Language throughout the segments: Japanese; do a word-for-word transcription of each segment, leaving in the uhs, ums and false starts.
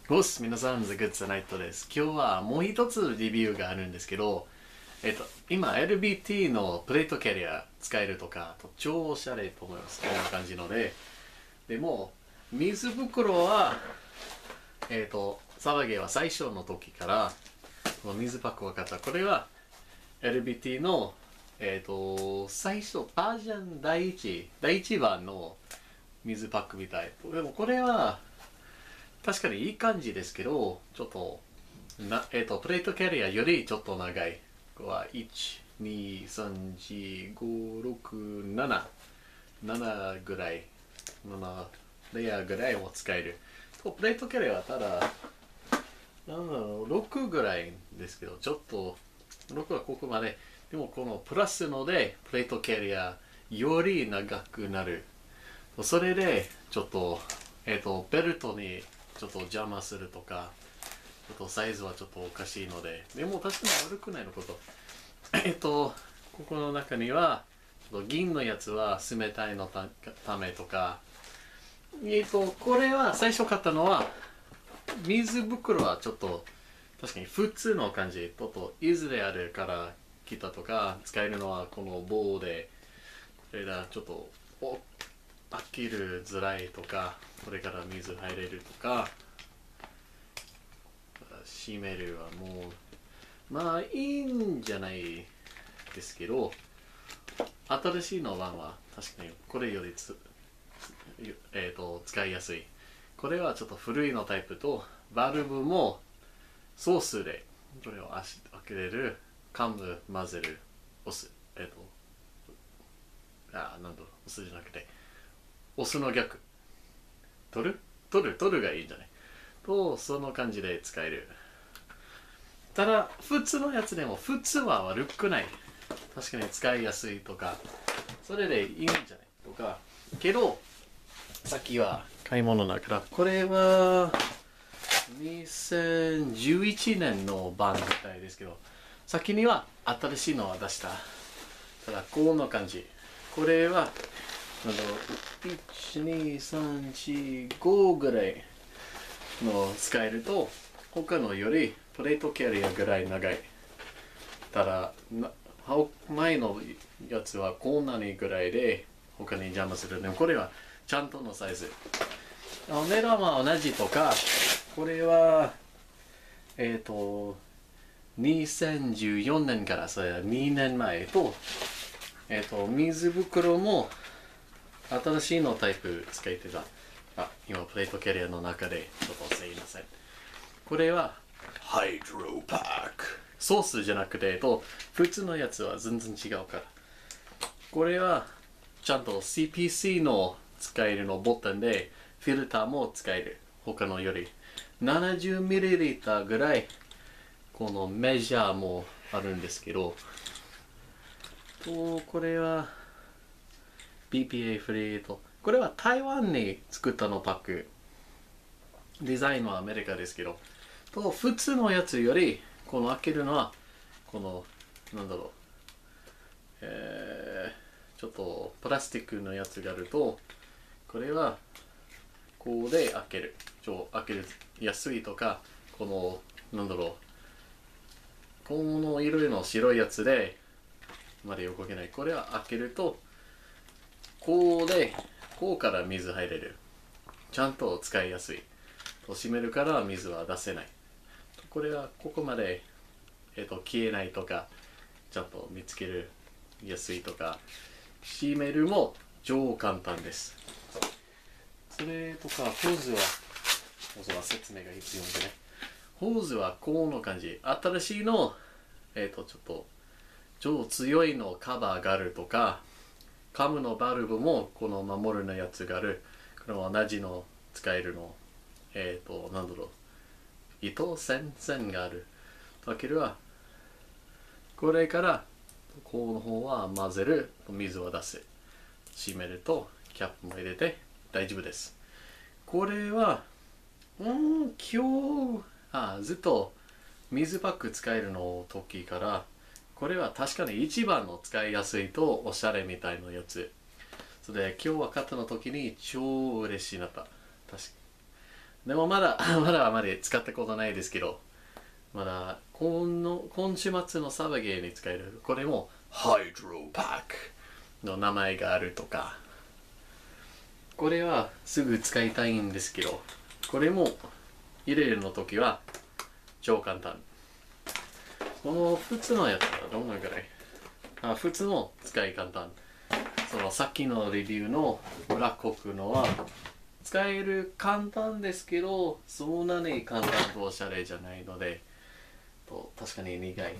おっす、皆さん、The Good Tonight です。今日はもう一つレビューがあるんですけど、えっと、今 エルビーティー のプレートキャリア使えるとか、と超おしゃれと思います。こんな感じので。でも、水袋は、えっと、騒ぎは最初の時から、この水パック分かった。これは エルビーティー の、えっと、最初、バージョン第一、第一番の水パックみたい。でもこれは、確かにいい感じですけど、ちょっと、なえっ、と、プレートキャリアよりちょっと長い。ここは、いち、に、さん、よん、ご、ろく、なな。ななぐらい。ななレイヤーぐらいを使える。と、プレートキャリアはただ、なんだろう、ろくぐらいですけど、ちょっと、ろくはここまで。でもこのプラスので、プレートキャリアより長くなる。それで、ちょっと、えっ、と、ベルトにちょっと邪魔するとか、ちょっとサイズはちょっとおかしいので、でも確かに悪くないのこと。えっと、ここの中には、ちょっと銀のやつは冷たいのたためとか、えっと、これは最初買ったのは、水袋はちょっと、確かに普通の感じ、ちょっといずれあるから来たとか、使えるのはこの棒で、これがちょっと、お開けるづらいとか、これから水入れるとか、閉めるはもう、まあいいんじゃないですけど、新しいのは確かにこれよりつ、えー、と使いやすい。これはちょっと古いのタイプと、バルブもソースでこれを開けれる、噛む、混ぜる、押す、えっ、ー、と、あ、なんだろう、押すじゃなくて、押すの逆。取る取る取るがいいんじゃないと、その感じで使える。ただ、普通のやつでも、普通は悪くない。確かに使いやすいとか、それでいいんじゃないとか。けど、さっきは買い物だから、これは、にせんじゅういちねんの版みたいですけど、先には新しいのは出した。ただ、こんな感じ。これは、なんだろう、いち、に、さん、よん、ごぐらいの使えると、他のよりプレートキャリアぐらい長い。ただ、前のやつはこんなにぐらいで他に邪魔する。でもこれはちゃんとのサイズ。お値段は同じとか、これは、えっ、ー、と、にせんじゅうよねんからそれはにねんまえと、えっ、ー、と、水袋も新しいのタイプ使ってた。あ、今プレートキャリアの中でちょっとすいません。これはハイドロパック。ソースじゃなくて、と普通のやつは全然違うから。これはちゃんと シーピーシー の使えるのボタンで、フィルターも使える。他のより ななじゅうミリリットル ぐらいこのメジャーもあるんですけど、とこれは ビーピーエー フリーと、これは台湾に作ったのパック。デザインはアメリカですけど、と普通のやつよりこの開けるのはこのなんだろう、えー、ちょっとプラスチックのやつがあると、これはこうで開ける、ちょ開ける安いとか、このなんだろう、この色の白いやつでまで動けない。これは開けるとこうで、こうから水入れる。ちゃんと使いやすい。閉めるから水は出せない。これはここまで、えー、と消えないとか、ちゃんと見つけるやすいとか、閉めるも超簡単です。それとか、ホーズは、ホーズは説明が必要でね。ホーズはこの感じ。新しいの、えっ、ー、と、ちょっと、超強いのカバーがあるとか、カムのバルブもこの守るのやつがある。これも同じの使えるの。えっ、ー、と、なんだろう。糸線線がある。だけどは、これから、この方は混ぜる。水を出す。閉めると、キャップも入れて大丈夫です。これは、うん、今日、あ、ずっと水パック使えるの時から、これは確かに一番の使いやすいとおしゃれみたいなやつ。それで今日は買ったの時に超嬉しいなった。確かでもまだまだあまり使ったことないですけど、まだ今の今週末のサバゲーに使える、これもハイドロパックの名前があるとか、これはすぐ使いたいんですけど、これも入れるの時は超簡単。この普通のやつはどんなぐらい、あ、普通の使い簡単。そのさっきのレビューのブラックホークのは使える簡単ですけど、そんなに簡単とおしゃれじゃないので、と確かに苦い。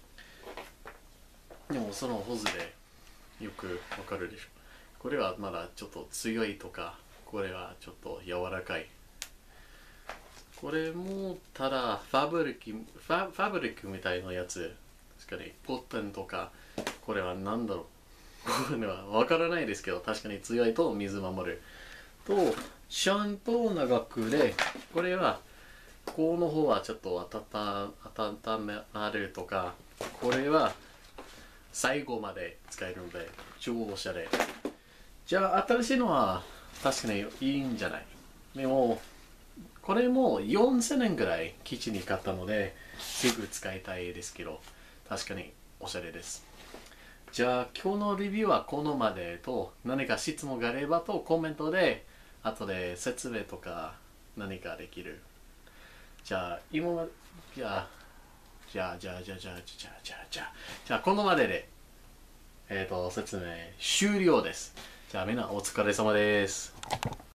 でもそのホズでよくわかるでしょ。これはまだちょっと強いとか、これはちょっと柔らかい。これもただファブリック、ファ、ファブリックみたいなやつ。確かにコットンとか、これは何だろう。これはわからないですけど、確かに強いと水守る。と、シャンと長くで、これは、この方はちょっと温めるとか、これは最後まで使えるので、超おしゃれ。じゃあ、新しいのは確かにいいんじゃない。でも、これもよんせんえんぐらい基地に買ったので、すぐ使いたいですけど、確かにおしゃれです。じゃあ、今日のレビューはこのまでと、何か質問があればとコメントで、後で説明とか何かできる。じゃあ、今まで、じゃあ、じゃあ、じゃあ、じゃあ、じゃあ、じゃあ、じゃあ、じゃあ、じゃあ、このまでで、えっと、説明終了です。じゃあ、みんなお疲れ様です。